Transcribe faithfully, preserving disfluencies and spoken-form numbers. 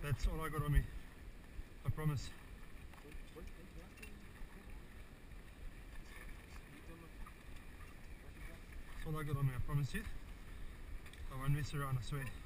That's all I got on me. I promise. That's all I got on me, I promise you. I won't mess around, I swear.